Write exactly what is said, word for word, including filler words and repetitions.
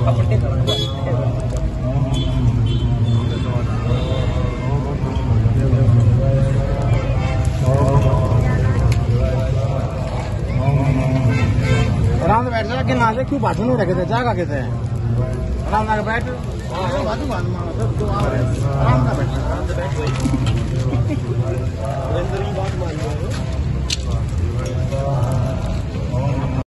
आराम से बैठ जा कि ना क्यों भाषण नहीं रखे थे जागा कहते हैं आराम से बैठ आराम से बैठ